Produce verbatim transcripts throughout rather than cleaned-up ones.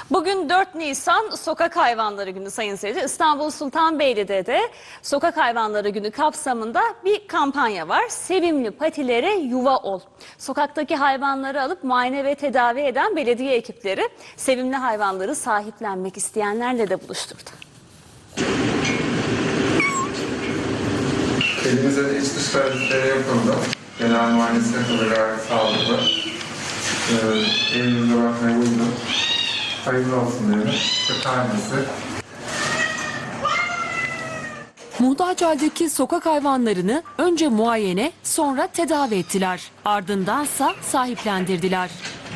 Bugün dört Nisan Sokak Hayvanları Günü sayın seyirciler. İstanbul Sultanbeyli'de de Sokak Hayvanları Günü kapsamında bir kampanya var. Sevimli patilere yuva ol. Sokaktaki hayvanları alıp muayene ve tedavi eden belediye ekipleri sevimli hayvanları sahiplenmek isteyenlerle de buluşturdu. Elimizde iç dış parazitleri yapıldı. Genel muayenesi yapıldı, gayet sağlıklı. Ee, elimizde bakmaya uygun. Hayırlı olsun diyelim. Kayması. Muhtaçhane'deki sokak hayvanlarını önce muayene, sonra tedavi ettiler. Ardındansa sahiplendirdiler.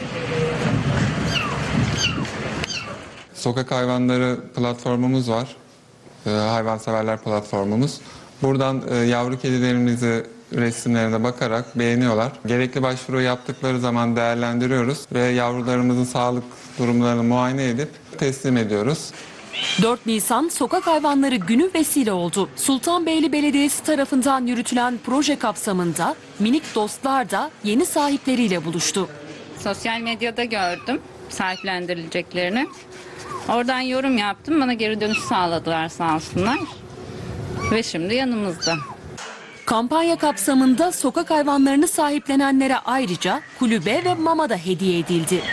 Sokak hayvanları platformumuz var. Ee, hayvanseverler platformumuz. Buradan e, yavru kedilerimizi resimlerine bakarak beğeniyorlar. Gerekli başvuru yaptıkları zaman değerlendiriyoruz ve yavrularımızın sağlık durumlarını muayene edip teslim ediyoruz. dört Nisan Sokak Hayvanları Günü vesile oldu. Sultanbeyli Belediyesi tarafından yürütülen proje kapsamında minik dostlar da yeni sahipleriyle buluştu. Sosyal medyada gördüm sahiplendirileceklerini. Oradan yorum yaptım. Bana geri dönüş sağladılar sağ olsunlar. Ve şimdi yanımızda. Kampanya kapsamında sokak hayvanlarını sahiplenenlere ayrıca kulübe ve mama da hediye edildi.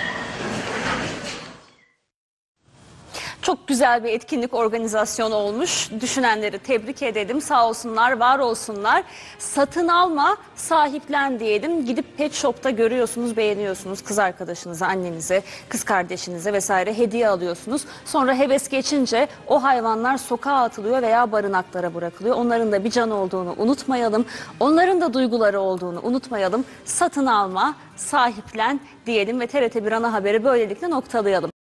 Çok güzel bir etkinlik organizasyonu olmuş. Düşünenleri tebrik edelim. Sağ olsunlar, var olsunlar. Satın alma, sahiplen diyelim. Gidip pet shop'ta görüyorsunuz, beğeniyorsunuz. Kız arkadaşınıza, annenize, kız kardeşinize vesaire hediye alıyorsunuz. Sonra heves geçince o hayvanlar sokağa atılıyor veya barınaklara bırakılıyor. Onların da bir can olduğunu unutmayalım. Onların da duyguları olduğunu unutmayalım. Satın alma, sahiplen diyelim ve T R T bir ana haberi böylelikle noktalayalım.